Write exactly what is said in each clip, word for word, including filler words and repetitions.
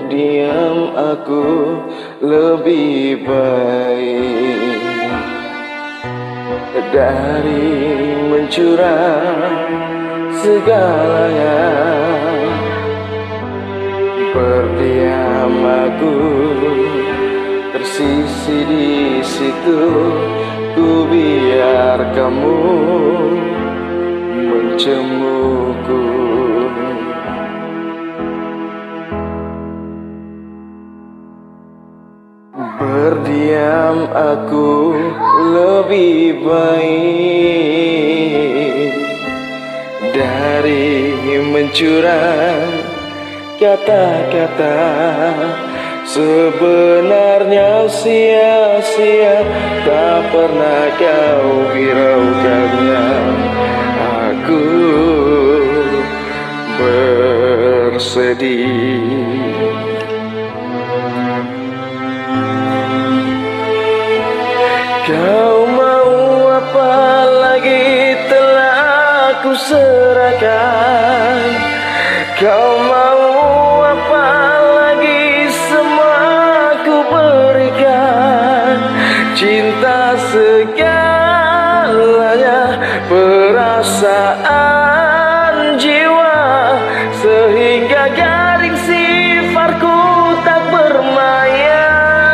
diam aku lebih baik dari mencurah segalanya. Berdiam aku tersisi di situ, ku biar kamu mencemuku. Berdiam aku lebih baik dari mencurah kata-kata sebenarnya sia-sia, tak pernah kau hiraukannya. Aku bersedih. Kau mau apa lagi telah ku serahkan. Kau mau apa lagi semua ku berikan. Cinta segalanya, perasaan jiwa, sehingga garing sifarku tak bermaya.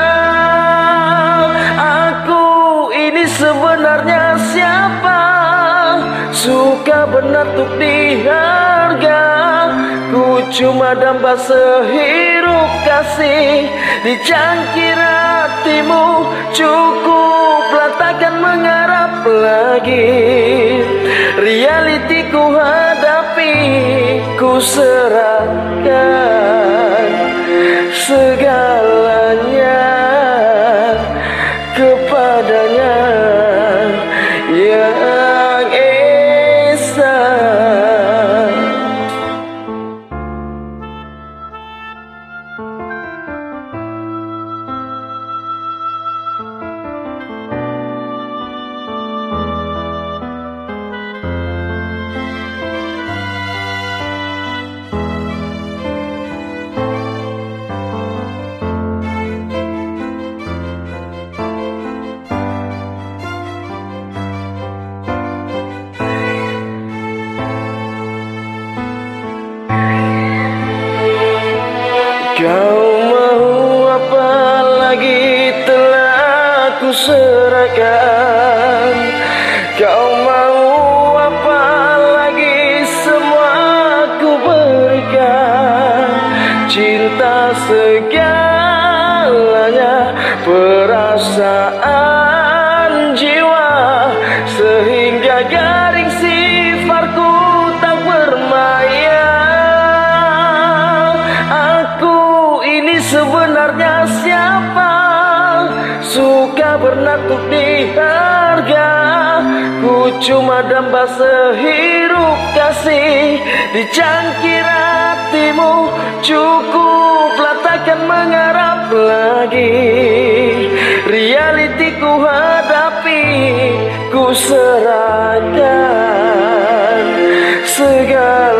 Sebenarnya siapa? Suka benar untuk diharga. Ku cuma damba sehirup kasih, dicangkir hatimu. Cukuplah, takkan mengharap lagi. Realiti ku hadapi, ku serahkan segalanya kepadanya yang esa. Kau mau apa lagi telah ku serahkan. Kau mau apa lagi semua ku berikan. Cinta segalanya, perasaan jiwa, sehingga garing sifarku tak bermaya. Sebenarnya siapa? Suka bernatuk di harga. Ku cuma damba sehirup kasih, dicangkir hatimu. Cukuplah, takkan mengharap lagi. Realiti ku hadapi, ku serahkan segala.